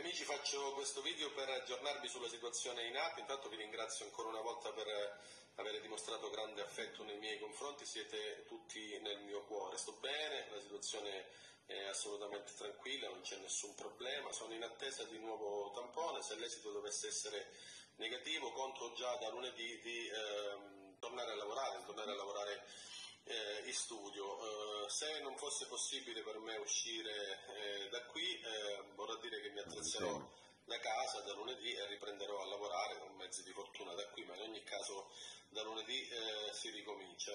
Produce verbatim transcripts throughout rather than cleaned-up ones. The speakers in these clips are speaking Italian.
amici, faccio questo video per aggiornarvi sulla situazione in atto. Intanto vi ringrazio ancora una volta per aver dimostrato grande affetto nei miei confronti, siete tutti nel mio cuore. Sto bene, la situazione è assolutamente tranquilla, non c'è nessun problema, sono in attesa di nuovo tampone. Se l'esito dovesse essere negativo, conto già da lunedì di ehm, tornare a lavorare, tornare a lavorare eh, in studio. Eh, se non fosse possibile per me uscire eh, da qui, eh, vorrà dire che mi attrezzerò da casa da lunedì e riprenderò a lavorare con mezzi di fortuna da qui, ma in ogni caso da lunedì eh, si ricomincia.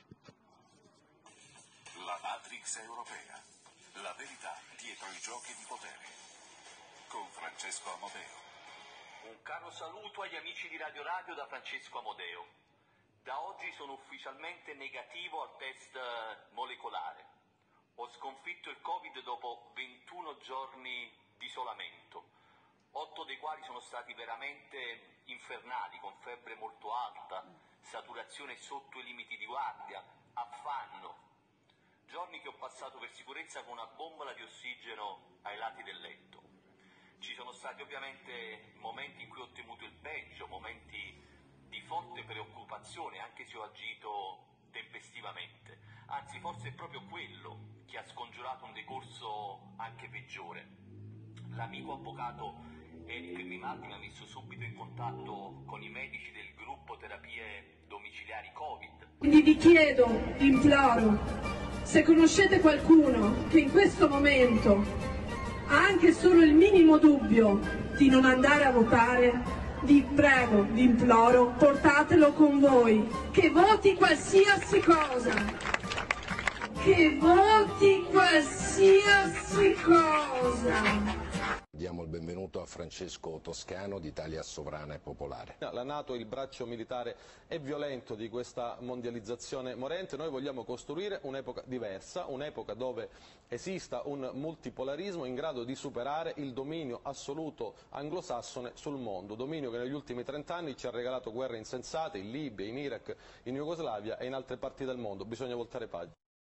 La Matrix europea, la verità dietro i giochi di potere, con Francesco Amodeo. Un caro saluto agli amici di Radio Radio da Francesco Amodeo. Da oggi sono ufficialmente negativo al test molecolare. Ho sconfitto il Covid dopo ventuno giorni di isolamento, otto dei quali sono stati veramente infernali, con febbre molto alta, saturazione sotto i limiti di guardia, affanno. Giorni che ho passato per sicurezza con una bombola di ossigeno ai lati del letto. Ci sono stati ovviamente momenti in cui ho temuto il peggio, momenti di forte preoccupazione, anche se ho agito tempestivamente. Anzi, forse è proprio quello che ha scongiurato un decorso anche peggiore. L'amico avvocato Eric Grimaldi mi ha messo subito in contatto con i medici del gruppo terapie domiciliari Covid. Quindi vi chiedo, vi imploro, se conoscete qualcuno che in questo momento ha anche solo il minimo dubbio di non andare a votare, vi prego, vi imploro, portatelo con voi, che voti qualsiasi cosa, che voti qualsiasi cosa. Diamo il benvenuto a Francesco Toscano di Italia Sovrana e Popolare. La NATO è il braccio militare e violento di questa mondializzazione morente. Noi vogliamo costruire un'epoca diversa, un'epoca dove esista un multipolarismo in grado di superare il dominio assoluto anglosassone sul mondo, dominio che negli ultimi trent'anni ci ha regalato guerre insensate in Libia, in Iraq, in Jugoslavia e in altre parti del mondo. Bisogna voltare pagina.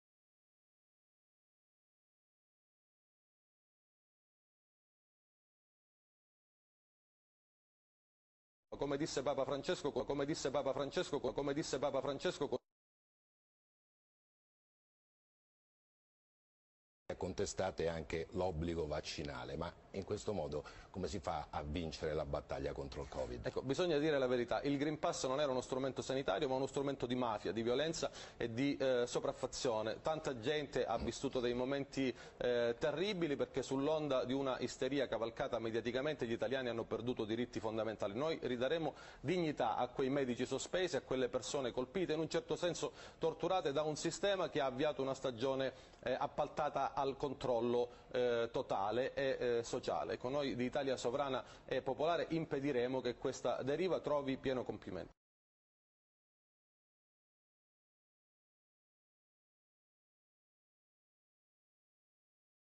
Come disse Papa Francesco, come disse Papa Francesco, come disse Papa Francesco. Contestate anche l'obbligo vaccinale, ma in questo modo come si fa a vincere la battaglia contro il Covid? Ecco, bisogna dire la verità, il Green Pass non era uno strumento sanitario ma uno strumento di mafia, di violenza e di eh, sopraffazione. Tanta gente ha vissuto dei momenti eh, terribili perché sull'onda di una isteria cavalcata mediaticamente gli italiani hanno perduto diritti fondamentali. Noi ridaremo dignità a quei medici sospesi, a quelle persone colpite, in un certo senso torturate da un sistema che ha avviato una stagione eh, appaltata al controllo eh, totale e eh, sociale. Con noi di Italia Sovrana e Popolare impediremo che questa deriva trovi pieno compimento.